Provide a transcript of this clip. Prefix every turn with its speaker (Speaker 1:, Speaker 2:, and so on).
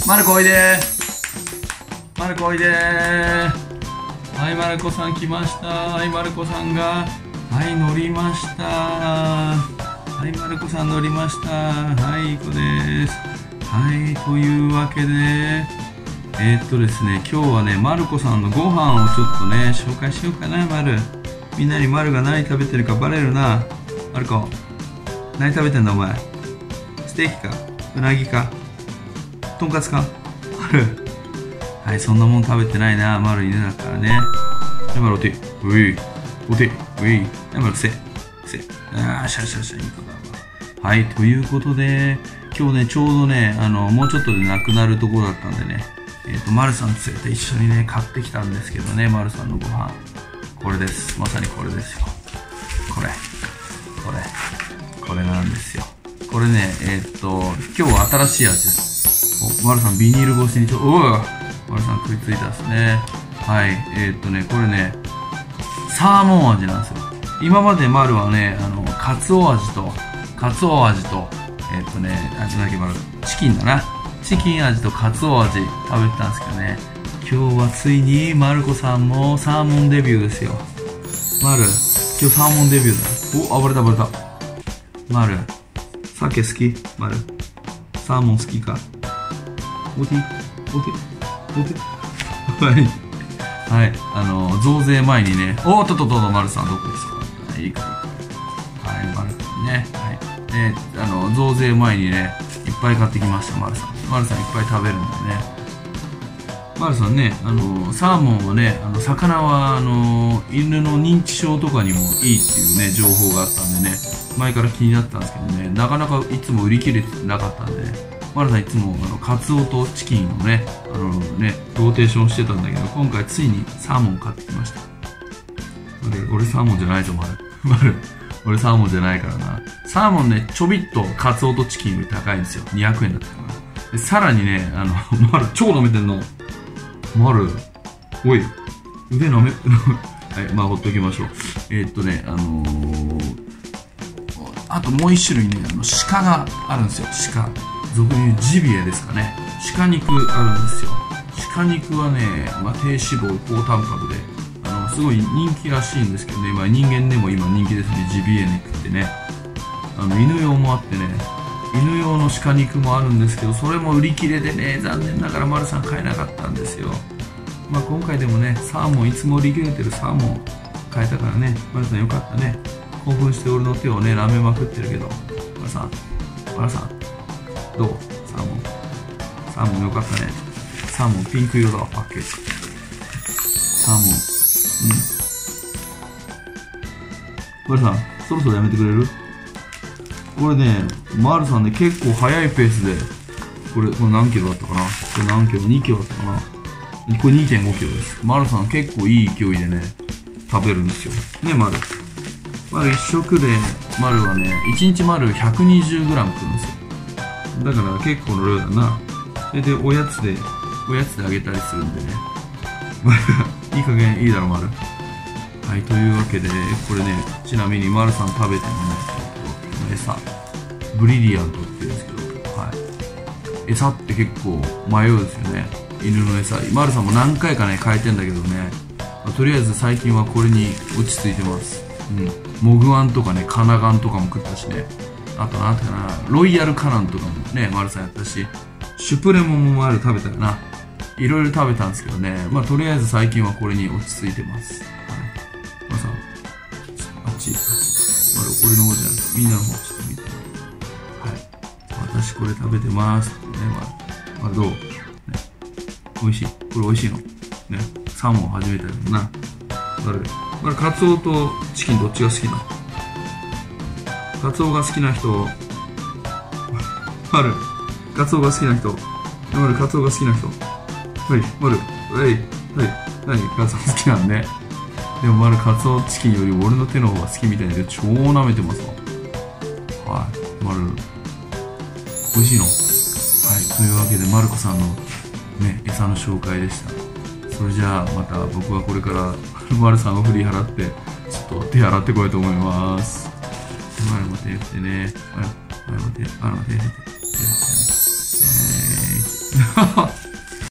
Speaker 1: マルコおいでマルコおいではい、マルコさん来ました。はい、マルコさんがはい乗りました。はい、マルコさん乗りました。はい、いい子です。はい、というわけでですね、今日はね、マルコさんのご飯をちょっとね、紹介しようかな、マル。みんなにマルが何食べてるかバレるな。マルコ、何食べてんだお前。ステーキかうなぎかとんかつかマル。はい、そんなもん食べてないな、マル犬だからね。はい、マルお手、うい、お手、うい。はい、マルせ。あー、シャシャシャ、いい子だわ。はい、ということで、今日ね、ちょうどね、もうちょっとでなくなるところだったんでね、マルさん連れて一緒にね、買ってきたんですけどね、マルさんのご飯。これです。まさにこれですよ。これなんですよ。これね、今日は新しい味です。お、マルさんビニール越しにマルさん食いついたですね。はい、これね、サーモン味なんですよ。今までマルはね、カツオ味と、なんだっけマル、チキンだな。チキン味とカツオ味食べてたんですけどね。今日はついにマルコさんもサーモンデビューですよ。マル、今日サーモンデビューだ。お、暴れた。マル、鮭好きマル。サーモン好きかおてはい。はい。増税前にね、マルさんどこですか。いいか。はい、マルさんね。はい。増税前にね、いっぱい買ってきました、マルさん。マルさんいっぱい食べるんだよね。マルさんね、サーモンはね、魚は、犬の認知症とかにもいいっていうね、情報があったんでね、前から気になってたんですけどね、なかなかいつも売り切れてなかったんでね、マルさんいつも、カツオとチキンをね、ローテーションしてたんだけど、今回ついにサーモン買ってきました。俺サーモンじゃないぞ、マル。俺サーモンじゃないからな。サーモンね、ちょびっとカツオとチキンより高いんですよ。200円だったかな。で、さらにね、マル、超舐めてんの。マル、おい、腕舐め、はい、まあ、ほっときましょう。あともう一種類ね、鹿があるんですよ。鹿。俗に言うジビエですかね。鹿肉あるんですよ。鹿肉はね、まあ、低脂肪、高タンパクで、すごい人気らしいんですけどね、まあ、人間でも今人気ですね、ジビエ肉ってね。犬用もあってね、犬用の鹿肉もあるんですけど、それも売り切れでね、残念ながらマルさん買えなかったんですよ。まあ今回でもね、サーモン、いつも売り切れてるサーモン買えたからね、マルさんよかったね。興奮して俺の手をね、舐めまくってるけど、マルさん、どうサーモンよかったね。サーモンピンク色だわ、パッケージ。サーモン、マルさん、そろそろやめてくれる？これね、マルさんね、結構早いペースで、これ何キロだったかな？これ何キロ ?2 キロだったかな？これ 2.5 キロです。マルさん結構いい勢いでね、食べるんですよ。ね、マル一食で、マルはね、1日マル 120g 食うんですよ。だから結構の量だな。で、おやつであげたりするんでね。いい加減いいだろ、マル。はい、というわけで、これね、ちなみにマルさん食べてもね、餌、ブリリアントって言うんですけど、はい。餌って結構迷うんですよね。犬の餌。マルさんも何回かね、変えてんだけどね。まあ、とりあえず最近はこれに落ち着いてます。モグワンとかね、カナガンとかも食ったしね。あとなんてかな、ロイヤルカナンとかもね、マルさんやったし、シュプレモンもマル食べたかな。いろいろ食べたんですけどね。まあとりあえず最近はこれに落ち着いてます。はい。マルさん、あっち。マル、俺の方じゃなくて、みんなの方ちょっと見て。はい。私これ食べてますってね、まあどう、ね、美味しい。これ美味しいの。ね。サーモン初めてだもんな。マル、カツオとチキンどっちが好きなの？カツオが好きな人、マル、カツオが好きな人、マル、カツオが好きな人、はい、マル、はい、カツオ好きなんで。でもマル、カツオチキンより俺の手の方が好きみたいで超舐めてますわ。はい、マル、美味しいの？はい、というわけで、マルコさんのね、餌の紹介でした。それじゃあ、また僕はこれから、マルさんを振り払って、ちょっと手洗ってこようと思います。マルも手振ってね。マルも手振って。